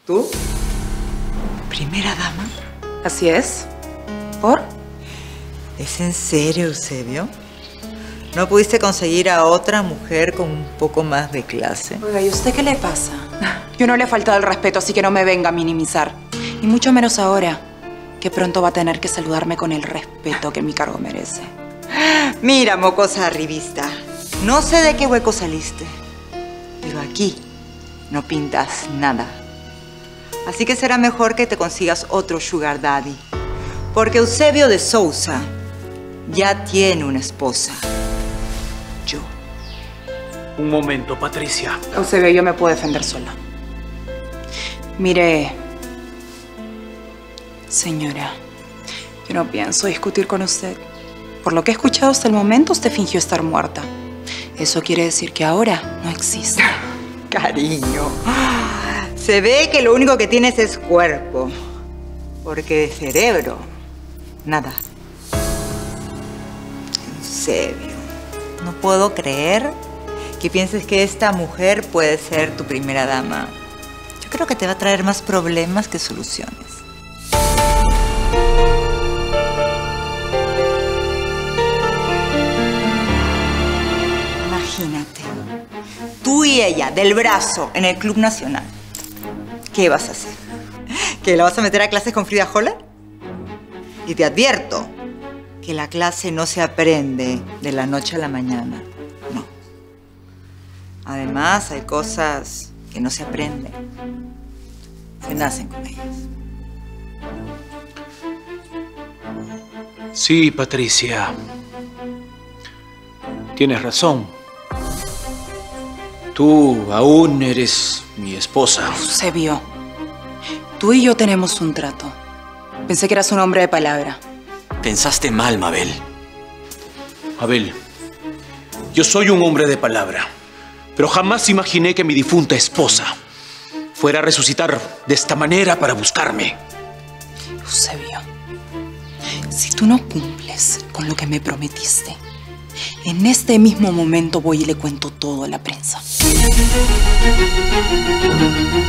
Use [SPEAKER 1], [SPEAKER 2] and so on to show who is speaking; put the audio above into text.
[SPEAKER 1] ¿Tú?
[SPEAKER 2] ¿Primera dama?
[SPEAKER 1] Así es. ¿Por?
[SPEAKER 2] ¿Es en serio, Eusebio? ¿No pudiste conseguir a otra mujer con un poco más de clase?
[SPEAKER 1] Oiga, ¿y usted qué le pasa? Yo no le he faltado el respeto, así que no me venga a minimizar. Y mucho menos ahora, que pronto va a tener que saludarme con el respeto que mi cargo merece.
[SPEAKER 2] Mira, mocosa arribista. No sé de qué hueco saliste, pero aquí no pintas nada. Así que será mejor que te consigas otro sugar daddy. Porque Eusebio de Sousa ya tiene una esposa. Yo.
[SPEAKER 3] Un momento, Patricia.
[SPEAKER 1] Eusebio, yo me puedo defender sola. Mire, señora, yo no pienso discutir con usted. Por lo que he escuchado hasta el momento, usted fingió estar muerta. Eso quiere decir que ahora no existe.
[SPEAKER 2] Cariño, se ve que lo único que tienes es cuerpo. Porque de cerebro, nada. Eusebio, no puedo creer que pienses que esta mujer puede ser tu primera dama. Yo creo que te va a traer más problemas que soluciones. Imagínate, tú y ella, del brazo, en el Club Nacional. ¿Qué vas a hacer? ¿Que la vas a meter a clases con Frida Holler? Y te advierto que la clase no se aprende de la noche a la mañana. No. Además, hay cosas que no se aprenden. Se nacen con ellas.
[SPEAKER 3] Sí, Patricia. Tienes razón. Tú aún eres mi esposa.
[SPEAKER 1] Eusebio, tú y yo tenemos un trato. Pensé que eras un hombre de palabra.
[SPEAKER 4] Pensaste mal, Mabel.
[SPEAKER 3] Mabel, yo soy un hombre de palabra, pero jamás imaginé que mi difunta esposa fuera a resucitar de esta manera para buscarme.
[SPEAKER 1] Eusebio, si tú no cumples con lo que me prometiste, en este mismo momento voy y le cuento todo a la prensa.